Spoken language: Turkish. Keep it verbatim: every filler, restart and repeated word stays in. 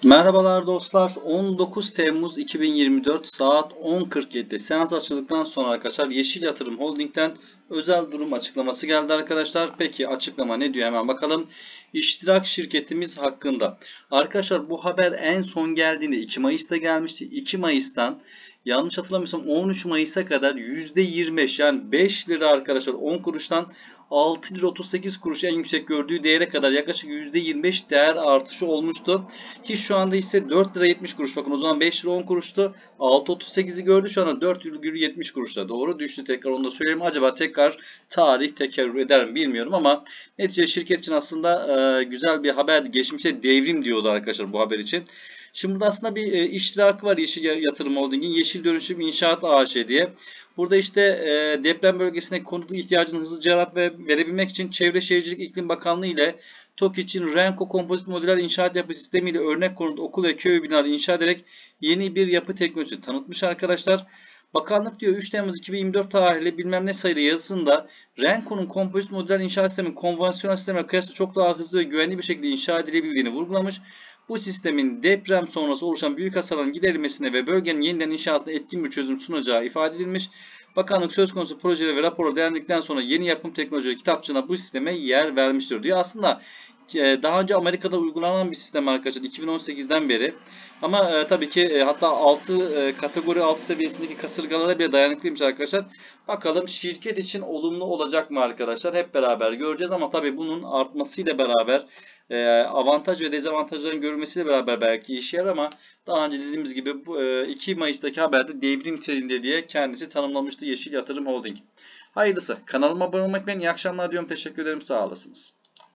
Merhabalar dostlar. on dokuz Temmuz iki bin yirmi dört saat on kırk yedi'de seans açıldıktan sonra arkadaşlar Yeşil Yatırım Holding'den özel durum açıklaması geldi arkadaşlar. Peki açıklama ne diyor, hemen bakalım. İştirak şirketimiz hakkında. Arkadaşlar bu haber en son geldiğinde iki Mayıs'ta gelmişti. iki Mayıs'tan yanlış hatırlamıyorsam on üç Mayıs'a kadar yüzde yirmi beş, yani beş lira arkadaşlar, on kuruştan altı lira otuz sekiz kuruş en yüksek gördüğü değere kadar yaklaşık yüzde yirmi beş değer artışı olmuştu. Ki şu anda ise dört lira yetmiş kuruş. Bakın o zaman beş lira on kuruştu. altı otuz sekizi gördü. Şu anda dört virgül yetmiş kuruşla doğru düştü. Tekrar onu da söyleyeyim. Acaba tekrar tarih tekerrür eder mi bilmiyorum ama netice şirket için aslında e, güzel bir haber. Geçmişte devrim diyordu arkadaşlar bu haber için. Şimdi burada aslında bir e, iştirakı var Yeşil Yatırım Holding'in, Yeşil Dönüşüm İnşaat A Ş diye. Burada işte e, deprem bölgesine konut ihtiyacına hızlı cevap verebilmek için Çevre Şehircilik İklim Bakanlığı ile TOK için Renko kompozit modüler inşaat yapı sistemi ile örnek konut, okul ve köy binaları inşa ederek yeni bir yapı teknolojisi tanıtmış arkadaşlar. Bakanlık diyor üç Temmuz iki bin yirmi dört tarihli bilmem ne sayılı yazısında Renko'nun kompozit modüler inşaat sistemi konvansiyonel sisteme kıyasla çok daha hızlı ve güvenli bir şekilde inşa edilebildiğini vurgulamış. Bu sistemin deprem sonrası oluşan büyük hasarların giderilmesine ve bölgenin yeniden inşasına etkin bir çözüm sunacağı ifade edilmiş. Bakanlık söz konusu projeleri ve raporu değerlendikten sonra yeni yapım teknolojileri kitapçığına bu sisteme yer vermiştir diyor. Aslında daha önce Amerika'da uygulanan bir sistem arkadaşlar iki bin on sekiz'den beri. Ama e, tabii ki e, hatta altı e, kategori altı seviyesindeki kasırgalara bile dayanıklıymış arkadaşlar. Bakalım şirket için olumlu olacak mı arkadaşlar? Hep beraber göreceğiz ama tabii bunun artmasıyla beraber e, avantaj ve dezavantajların görülmesiyle beraber belki işe yarar ama daha önce dediğimiz gibi bu e, iki Mayıs'taki haberde devrim niteliğinde diye kendisi tanımlamıştı Yeşil Yatırım Holding. Hayırlısı. Kanalıma abone olmak ve iyi akşamlar diyorum. Teşekkür ederim. Sağ olasınız.